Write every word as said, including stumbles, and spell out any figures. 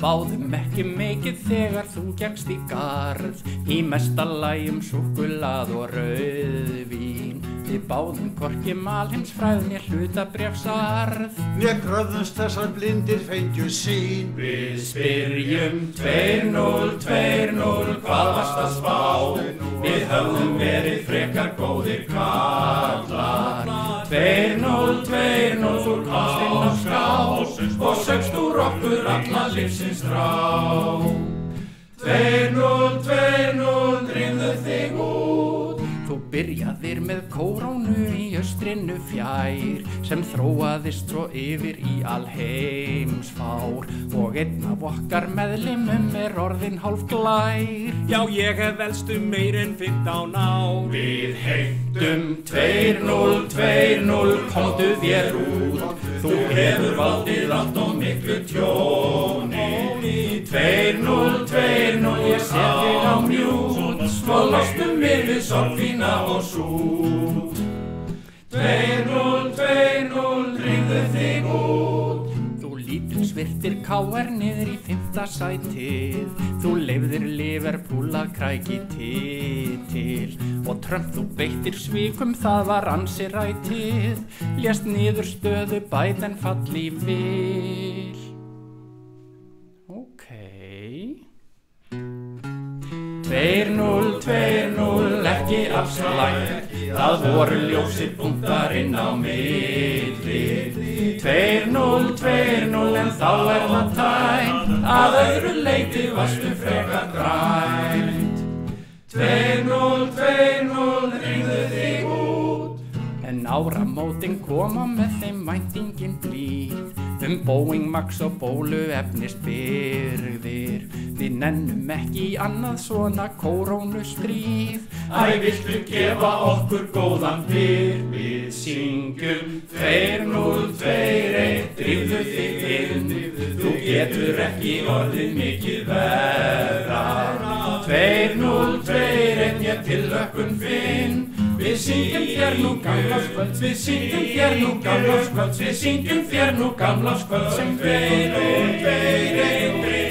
báðum ekki mikið þegar þú gekkst í garð, í mesta lagi um súkkulaði og rauðvín. Við báðum hvorki malheimsfræði né hlutabréfsarð, né kröfðumst þess að blindir fengju sýn. Við spyrjum tveir núll, tveir núll, hvað varst að spá? Við höfðum verið frekar góðir kallar. Tveir núll, tveir núll, þú komst inn á skrá og sögst úr okkur alla lífsins þrá. Tveir núll, tveir núll, drífðu þig út. Þú byrjaðir með kórónu í austrinu fjær, sem þróaðist svo yfir í alheimsfár, og einn af okkar meðlimum er orðinn hálfglær. Já, ég hef elst um meir en fimmtán ár. Við heimtum tveir núll, tveir núll, komdu þér út, þú hefur valdið allt og miklu tjóni. Tveir núll, tveir núll, ég set þig á mjút, svo lostum við við sorg þína og sút. Tveir núll, tveir núll, drífðu þig út. Þú lítilsvirtir K R niður í fimmta sætið, þú leyfðir Liverpool að kræki titil, og Trump þú beittir svikum, það var ansi rætið, lést niður stöðu Biden fall í vil. Tveir núll, tveir núll, ekki afslægt, það voru ljósir punktar inn á milli. Tveir núll, tveir núll, en þá er það tæmt, að öðru leyti varstu frekar grænt. Tveir núll, tveir núll, drífðu þig út. En áramótin koma með þeim væntingin blíð, um Boeing, Max og bóluefnis byrgðir. Við nennum ekki í annað svona kórónustríð. Æ, viltu gefa okkur góðan byr? Við syngjum tveir núll, tveir eitt, drífðu þig inn, þú getur ekki orðið mikið verra. Tveir núll, tveir eitt, ég tillökkun finn, við syngjum þér nú gamlárskvöld, við syngjum þér nú gamlárskvöld, við syngjum þér nú gamlárskvöld sem tveir núll, tveir eitt.